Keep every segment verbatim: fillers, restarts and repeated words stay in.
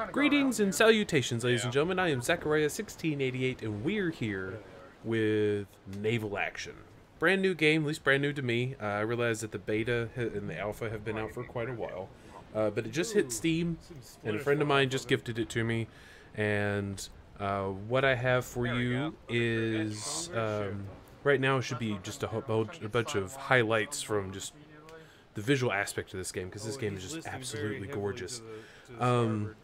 Greetings and salutations, ladies and gentlemen. I am Zachariah sixteen eighty-eight, and we're here with Naval Action. Brand new game, at least brand new to me. Uh, I realize that the beta and the alpha have been out for quite a while, uh, but it just hit Steam, and a friend of mine just gifted it to me. And uh, what I have for you is um, right now should be just a, a bunch of highlights from just the visual aspect of this game, because this game is just absolutely gorgeous. Um,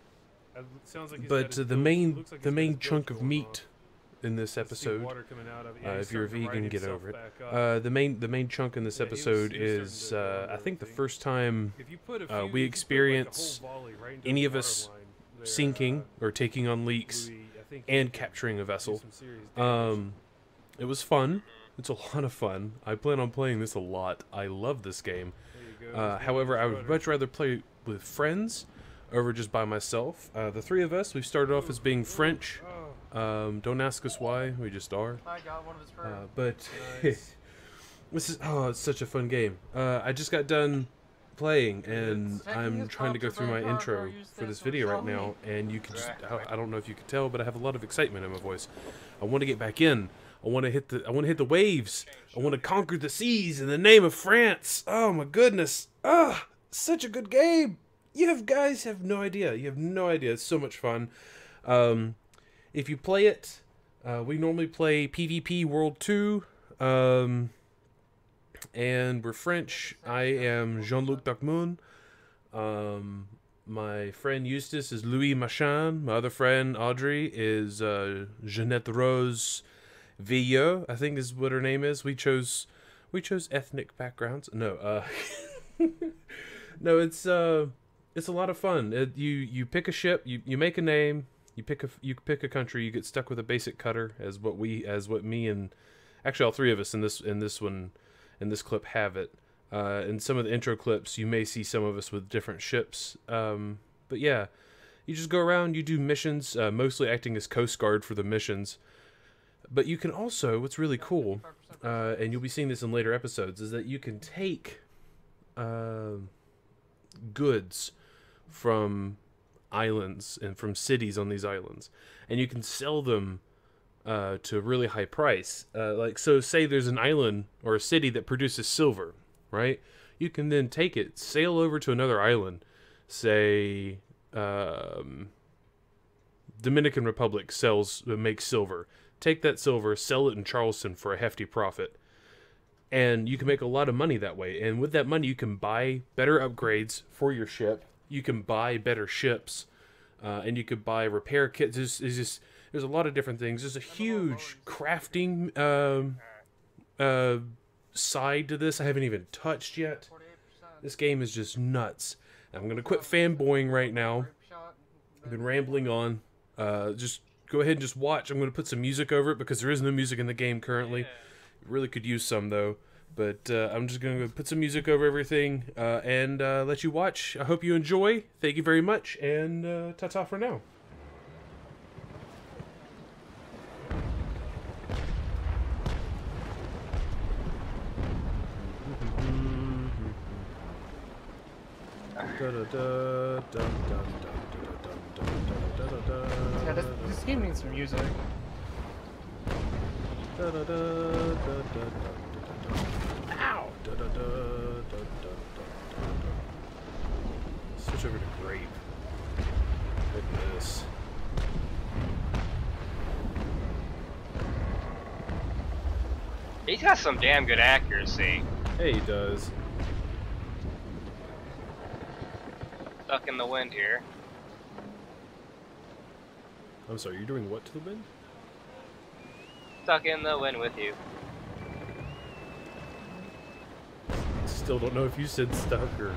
but uh, the main the main chunk of meat in this episode, uh, if you're a vegan, get over it. Uh, the main the main chunk in this episode is uh, I think the first time uh, we experience any of us sinking or taking on leaks and capturing a vessel. Um, it was fun. It's a lot of fun. I plan on playing this a lot. I love this game. Uh, however, I would much rather play with friends over just by myself. Uh, the three of us, we started off as being French. Um, don't ask us why, we just are. Uh, but this is, oh, it's such a fun game. Uh, I just got done playing, and I'm trying to go through my intro for this video right now, and you can just, I, I don't know if you can tell, but I have a lot of excitement in my voice. I want to get back in. I want to hit the I want to hit the waves. I want to conquer the seas in the name of France. Oh my goodness. Ah, oh, such a good game. You have guys have no idea. You have no idea. It's so much fun. Um, if you play it, uh, we normally play PvP World two. Um, and we're French. I am Jean-Luc Dacmoun. Um, my friend Eustace is Louis Machin. My other friend Audrey is uh, Jeanette Rose Villeux, I think is what her name is. We chose we chose ethnic backgrounds. No, uh no, it's uh it's a lot of fun. It, you you pick a ship, you you make a name, you pick a you pick a country, you get stuck with a basic cutter, as what we as what me and actually all three of us in this in this one in this clip have it. Uh in some of the intro clips you may see some of us with different ships. Um but yeah, you just go around, you do missions, uh, mostly acting as Coast Guard for the missions. But you can also, what's really cool, uh, and you'll be seeing this in later episodes, is that you can take uh, goods from islands and from cities on these islands, and you can sell them uh, to a really high price. Uh, like, so say there's an island or a city that produces silver, right? You can then take it, sail over to another island, say um, Dominican Republic sells, makes silver. Take that silver, sell it in Charleston for a hefty profit. And you can make a lot of money that way. And with that money, you can buy better upgrades for your ship. You can buy better ships. Uh, and you could buy repair kits. There's, there's, just, there's a lot of different things. There's a huge crafting um, uh, side to this I haven't even touched yet. This game is just nuts. I'm going to quit fanboying right now. I've been rambling on. Uh, just... Go ahead and just watch. I'm going to put some music over it because there is no music in the game currently. Really could use some though. But uh, I'm just going to put some music over everything uh, and uh, let you watch. I hope you enjoy. Thank you very much, and uh, ta-ta for now. Da, da, da, da, da, da. Yeah, this, this game needs some music. Da, da, da, da, da, da, ow! Da, da, da, da, da, da, da. Switch over to grape. Look at this. He's got some damn good accuracy. Hey, he does. Stuck in the wind here. I'm sorry, you're doing what to the wind? Stuck in the wind with you. Still don't know if you said stuck or...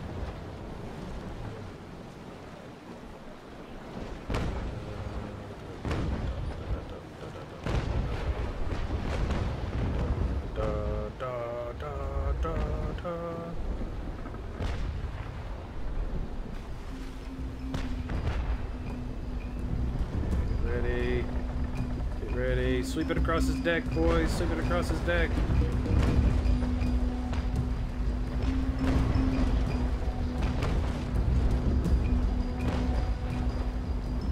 Sweep it across his deck, boys. Sweep it across his deck.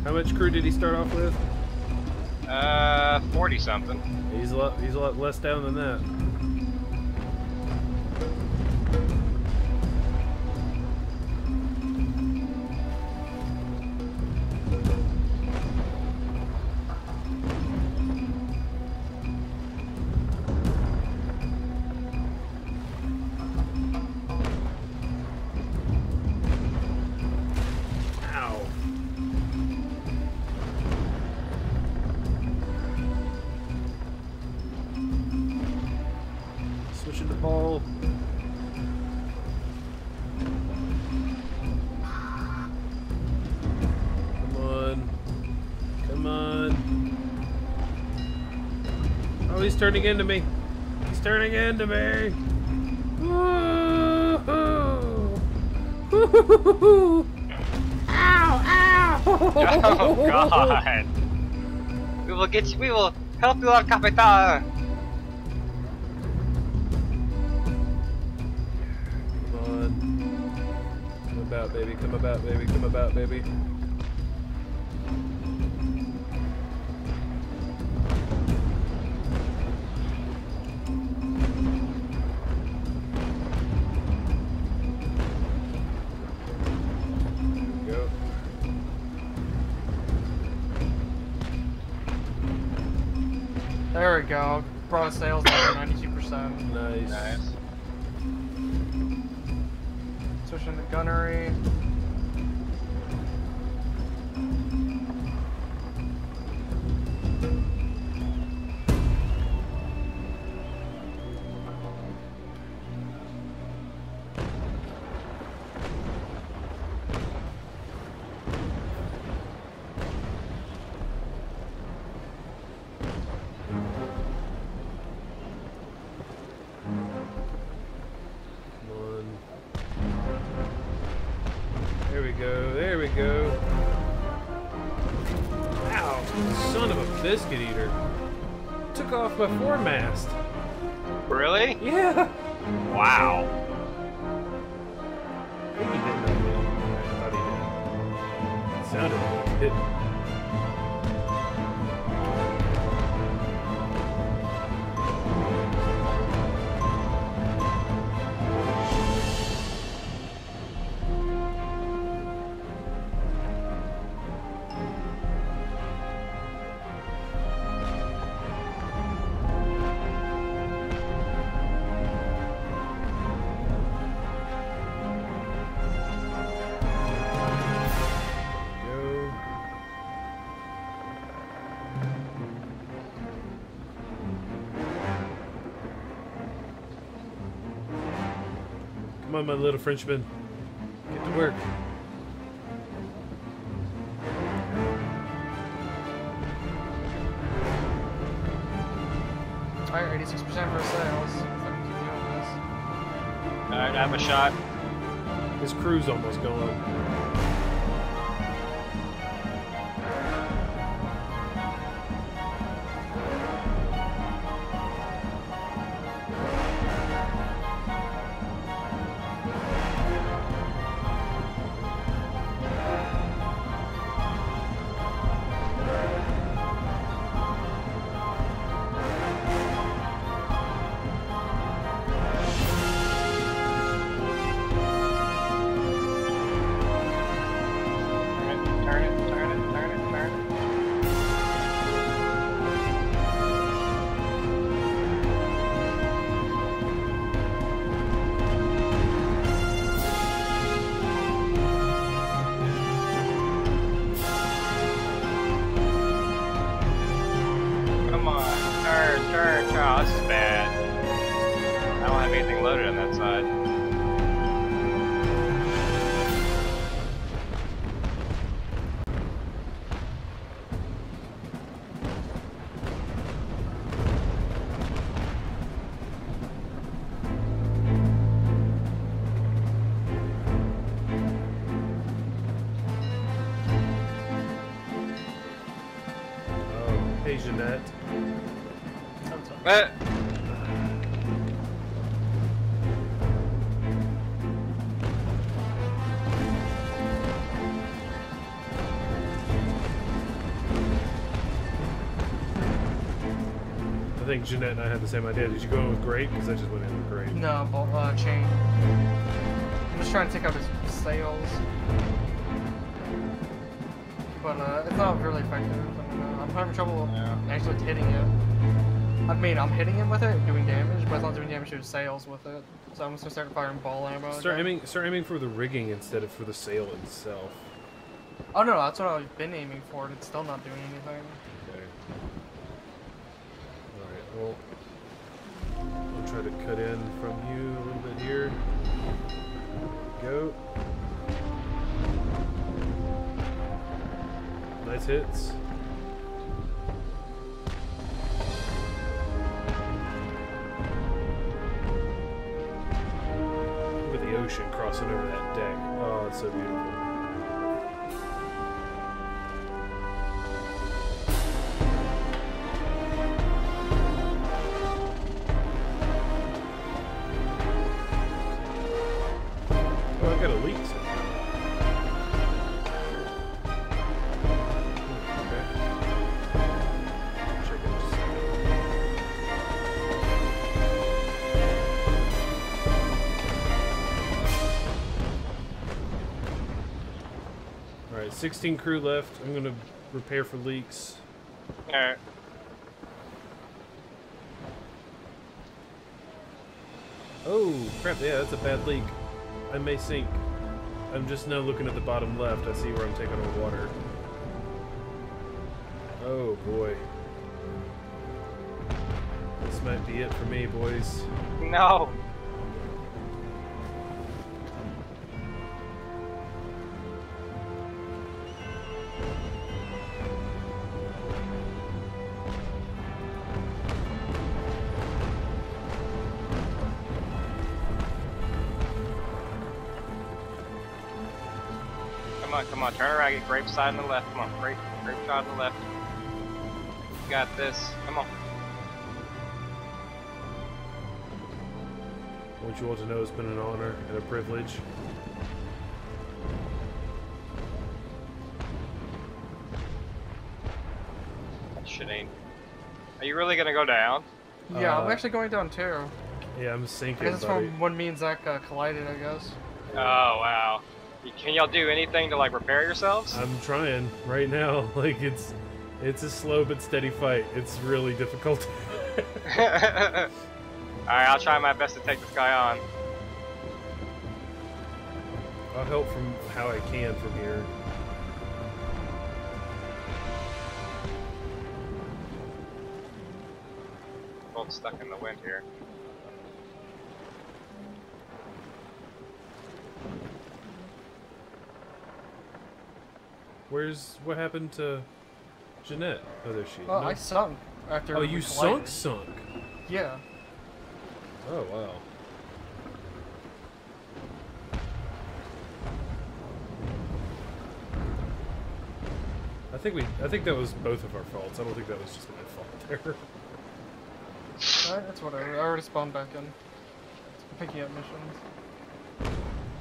How much crew did he start off with? Uh, forty something. He's a lot. He's a lot less down than that. Switching the ball. Come on. Come on. Oh, he's turning into me. He's turning into me. Woo-hoo. Woo-hoo-hoo-hoo. Ow, ow. Oh God! We will get you. We will help you out, Capitan. Come about, baby. Come about, baby. Come about, baby. There we go. There we go. Brought a sales down ninety-two percent. Nice. Nice. Switching to gunnery. There we go, there we go. Ow, son of a biscuit eater. Took off my foremast. Really? Yeah. Wow. I think he didn't know me. I thought he did. It sounded like he didn't. Come on, my little Frenchman. Get to work. Alright, eighty-six percent for sales. Alright, I have a shot. His crew's almost gone. Turn it, turn it, turn it, turn it. Come on, turn, turn, turn. Oh, this is bad. I don't have anything loaded on that side. Oh, hey, Jeanette. But think Jeanette and I had the same idea. Did you go in with Great? Because I just went in with Great. No, but, uh, chain. I'm just trying to take out his sails. But, uh, it's not really effective. And, uh, I'm having trouble Yeah. actually hitting it. I mean, I'm hitting him with it, doing damage, but it's not doing damage to his sails with it. So I'm just gonna start firing ball ammo. Start again. aiming, start aiming for the rigging instead of for the sail itself. Oh no, that's what I've been aiming for, and it's still not doing anything. Okay. Alright, well, I'll try to cut in from you a little bit here. Go. Nice hits. Look at the ocean crossing over that deck. Oh, it's so beautiful. Oh, I got a leak somehow. Okay. Check it just a second. Alright, sixteen crew left. I'm gonna repair for leaks. Alright. Oh, crap, yeah, that's a bad leak. I may sink. I'm just now looking at the bottom left. I see where I'm taking on water. Oh, boy. This might be it for me, boys. No. Come on, come on, turn around, get grape side on the left. Come on, grape, grape side on the left. You got this. Come on. I want you all to know it's been an honor and a privilege. That shit ain't. Are you really gonna go down? Yeah, Uh, I'm actually going down too. Yeah, I'm I sinking, guess it's buddy. from when me and Zach uh, collided, I guess. Oh wow. You- Can y'all do anything to like repair yourselves? I'm trying right now. Like, it's it's a slow but steady fight. It's really difficult. Alright, I'll try my best to take this guy on. I'll help from how I can from here. Both stuck in the wind here. Where's what happened to Jeanette? Oh, there she is. Well, No. I sunk after. Oh, we you collided. sunk, sunk. Yeah. Oh wow. I think we. I think that was both of our faults. I don't think that was just my fault there. Alright, that's whatever. I already spawned back in. Picking up missions.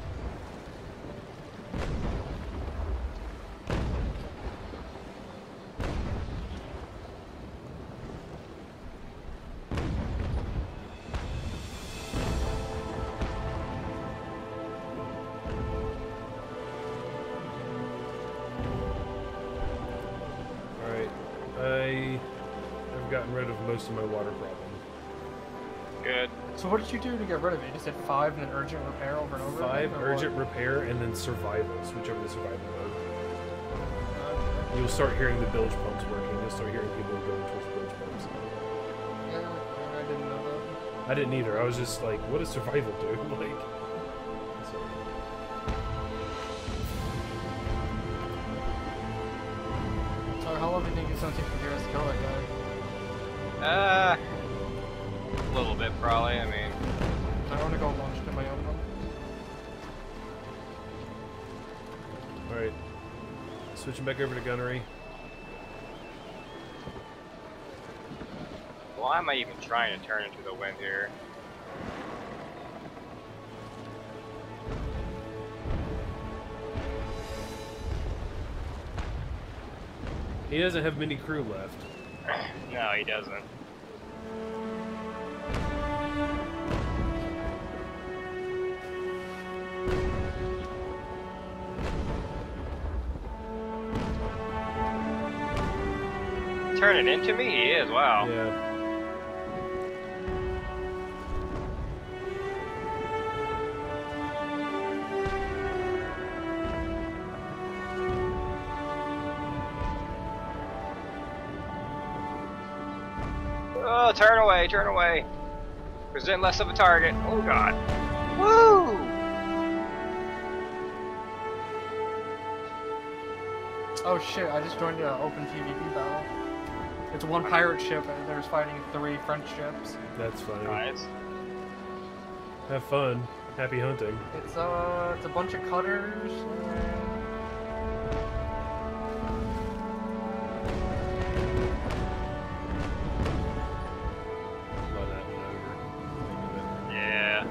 Alright. I have gotten rid of most of my water problem. Good. So what did you do to get rid of it? You just did five and then urgent repair over and over Five again? or urgent what? repair and then survival. Switch over to survival mode. Uh, You'll start hearing the bilge pumps working. You'll start hearing people going towards the bilge pumps. yeah, I didn't know that. I didn't either. I was just like, what does survival do? Like, so- So how long do you think it's gonna take for us to kill that guy? Uh, a little bit probably. I mean, I want to go launch to my own one. Alright. Switching back over to gunnery. why am I even trying to turn into the wind here? He doesn't have many crew left. No, he doesn't. Turning into me, he is. Wow. Yeah. Oh, turn away, turn away. Present less of a target. Oh god. Woo! Oh shit, I just joined an open T V P battle. It's one pirate ship and there's fighting three French ships. That's funny. Nice. Have fun. Happy hunting. It's uh, it's a bunch of cutters. And... Blow that one over. Yeah.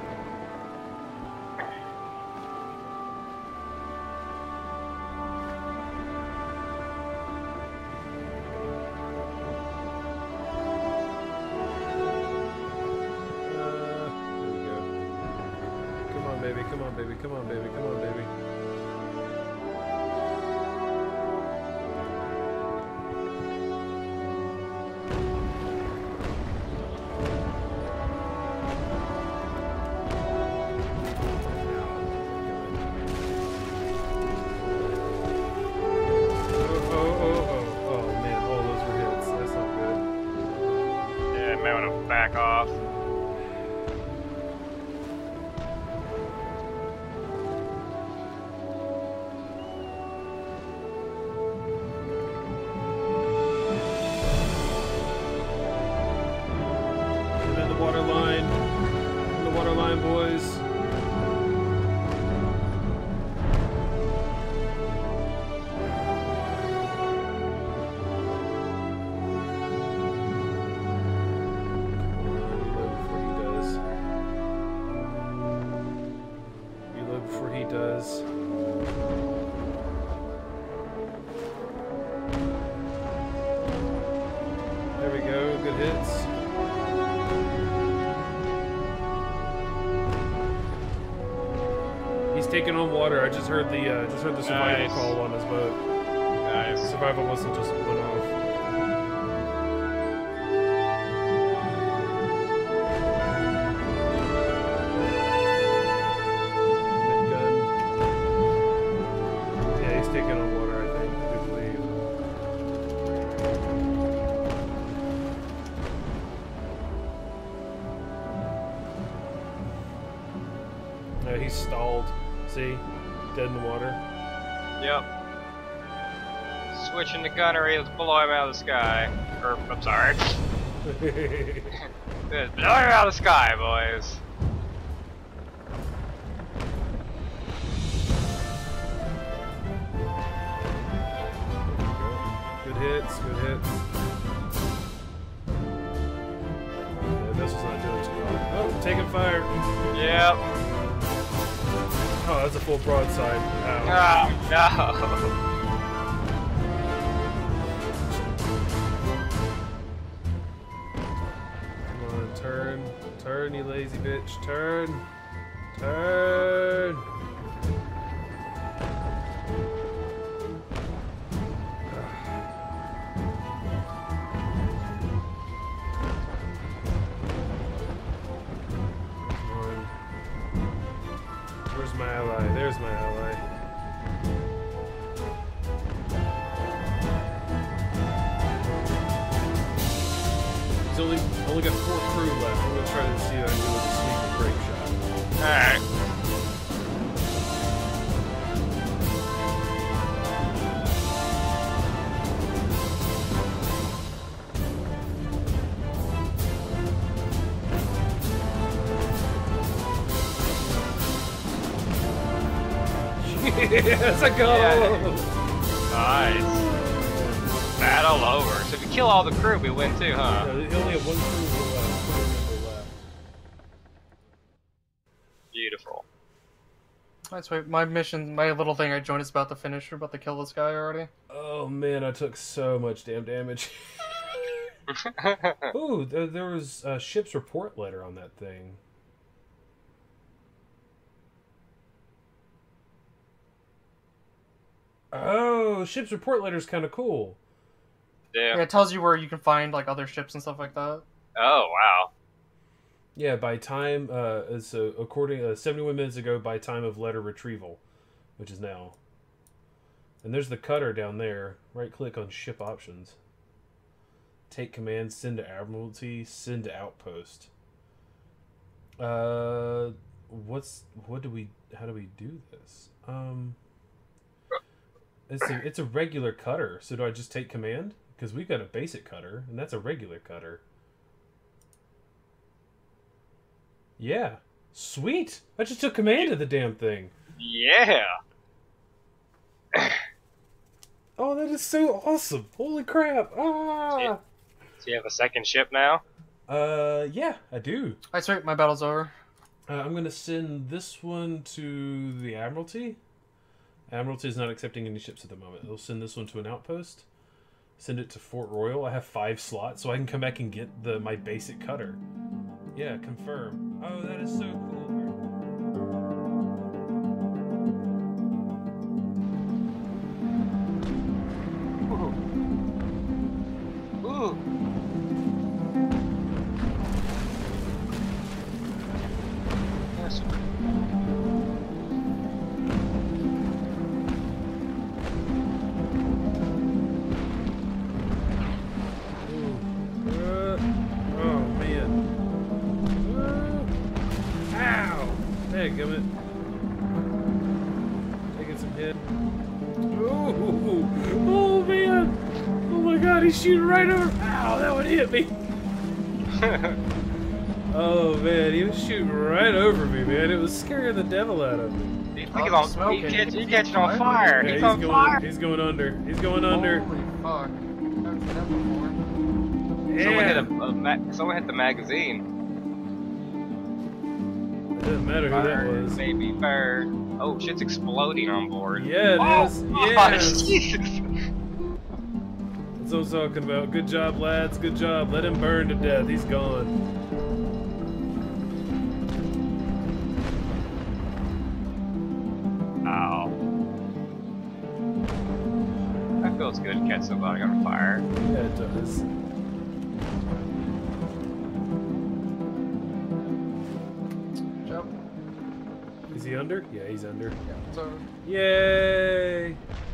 Uh, there we go. Come on, baby. Come on, baby. Come on, baby. Come on, baby. Oh, oh, oh, oh. Oh, man. All those were hits. That's not good. Yeah, may want to back off. Get in the water line. In the water line, boys. Reload before he does. There we go, good hits. He's taking on water. I just heard the uh, just heard the survival Nice. call on his boat. Nice. Survival wasn't just went off. Gun. Yeah, he's taking on water, I think. I do believe. No, he's stalled. See? Dead in the water. Yep. Switching to gunnery, let's blow him out of the sky. Or, I'm sorry. Let's blow him out of the sky, boys. Good hits, good hits. Yeah, this was not doing too well. Oh, taking fire. Yep. Oh, that's a full broadside. Ow. Oh, no. Come on, turn. Turn, you lazy bitch. Turn. Turn. Come on. Where's my ally? There's my ally. He's only only got four crew left. I'm gonna try to see if I can do a sneak and break shot. Alright. Yes, I got Yeah. all of them. Nice. Battle over. So if you kill all the crew, we win too, huh? No, you only have one crew left. Crew member left. Beautiful. That's right. My mission, my little thing I joined is about to finish. We're about to kill this guy already. Oh man, I took so much damn damage. Ooh, there, there was a ship's report letter on that thing. Oh, ship's report letter is kind of cool. Yeah. Yeah, it tells you where you can find like other ships and stuff like that. Oh wow. Yeah, by time, uh, so according uh, seventy-one minutes ago, by time of letter retrieval, which is now. And there's the cutter down there. Right click on ship options. Take command, send to Admiralty, send to Outpost. Uh, what's, what do we, how do we do this? Um, it's a, it's a regular cutter, so do I just take command? Because we've got a basic cutter, and that's a regular cutter. Yeah. Sweet! I just took command of the damn thing. Yeah. Oh, that is so awesome! Holy crap! Ah! So you have a second ship now? Uh, yeah, I do. Alright, sweet, my battle's over. Uh, I'm gonna send this one to the Admiralty. Admiralty is not accepting any ships at the moment. They'll send this one to an outpost. Send it to Fort Royal. I have five slots, so I can come back and get the my basic cutter. Yeah, confirm. Oh, that is so cool. Ooh. Ooh. Yes. Dadgummit. Taking some hit. Ooh! Oh man! Oh my god, he's shooting right over. Ow, that would hit me. Oh man, he was shooting right over me, man. It was scaring the devil out of me. Look at all smoke. He catch, he catching on fire. Yeah, he's, he's on going, fire. He's going under. He's going under. Holy fuck. I've seen that before. Yeah. Someone hit a, a ma someone hit the magazine. It doesn't matter who that Bird, was. baby bird. Oh, shit's exploding on board. Yeah, it oh, is. Oh, Yes. Jesus. That's what I'm talking about. Good job, lads. Good job. Let him burn to death. He's gone. Ow. That feels good to catch somebody on fire. Yeah, it does. Jump. Is he under? Yeah, he's under. Yeah, so Yay!